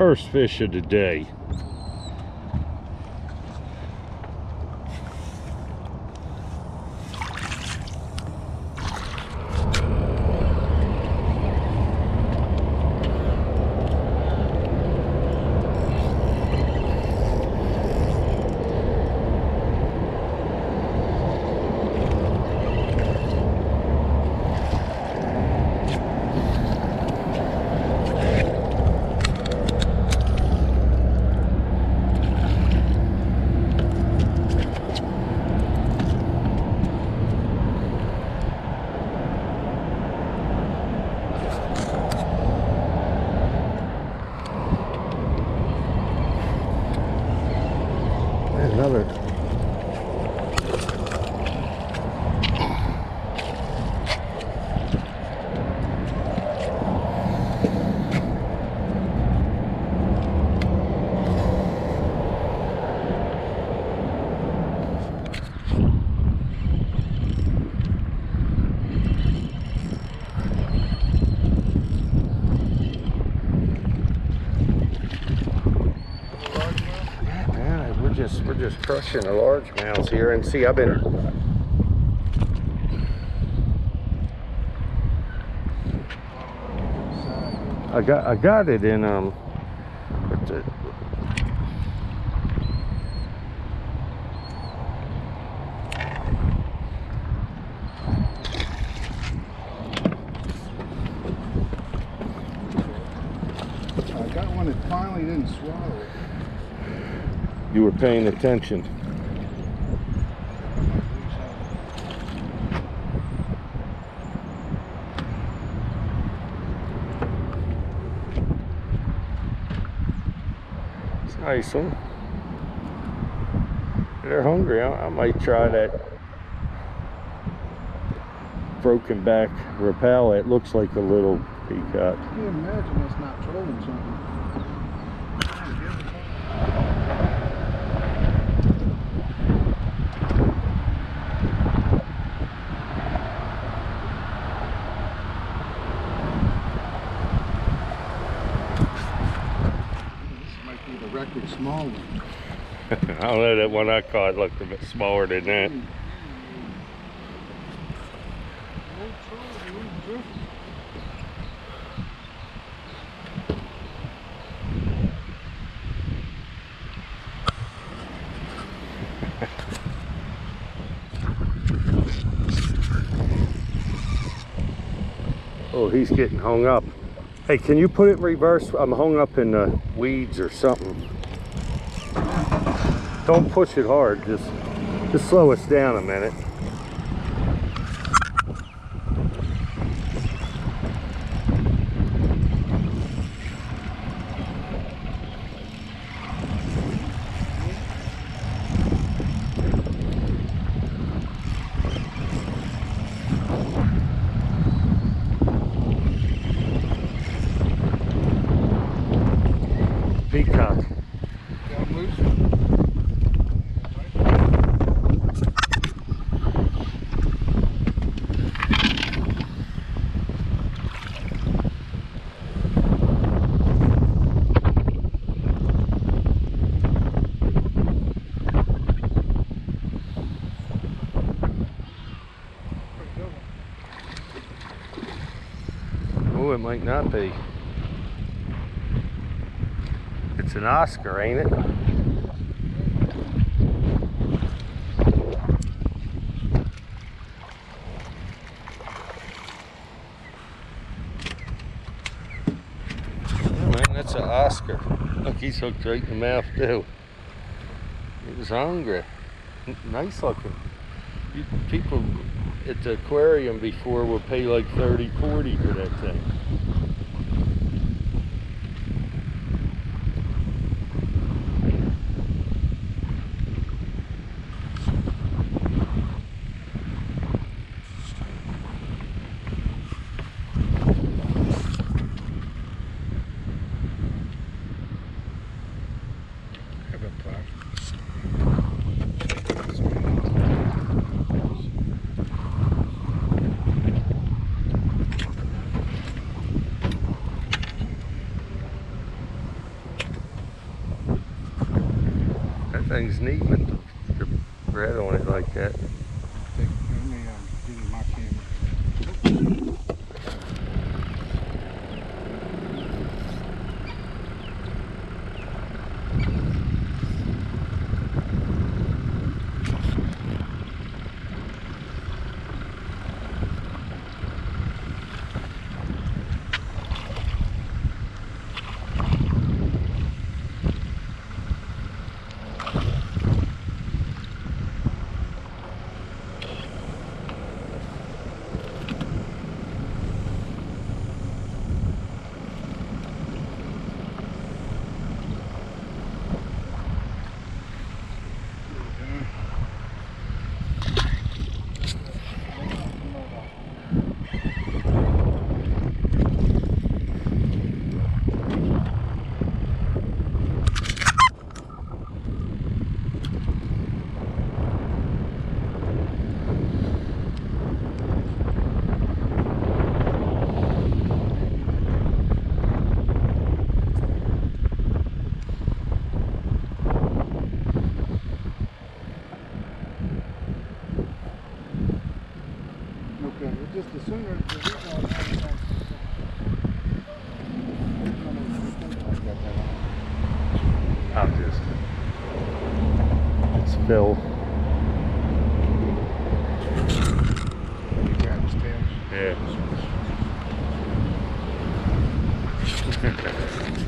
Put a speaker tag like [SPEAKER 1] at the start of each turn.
[SPEAKER 1] First fish of the day. Another. We're just crushing the largemouths here, and see, I got it in
[SPEAKER 2] I got one that finally didn't swallow it.
[SPEAKER 1] You were paying attention. It's a nice one. They're hungry. I might try that broken back Rapala. It looks like a little peacock.
[SPEAKER 2] I can't imagine us not trolling something. Record small one.
[SPEAKER 1] I don't know, that one I caught looked a bit smaller than that. Oh, he's getting hung up. Hey, can you put it in reverse? I'm hung up in the weeds or something. Don't push it hard, just slow us down a minute. Peacock.
[SPEAKER 2] Got him loose.
[SPEAKER 1] Oh, it might not be. It's an Oscar, ain't it? Oh, man, that's an Oscar. Look, he's hooked right in the mouth too. He was hungry. Nice looking. People at the aquarium before would pay like 30, 40 for that thing. thing's neat with the bread on it like that.
[SPEAKER 2] Let me give you my camera. Okay, it's just the sooner the reason
[SPEAKER 1] I'll just. It's Phil.
[SPEAKER 2] grab his tail.
[SPEAKER 1] Yeah.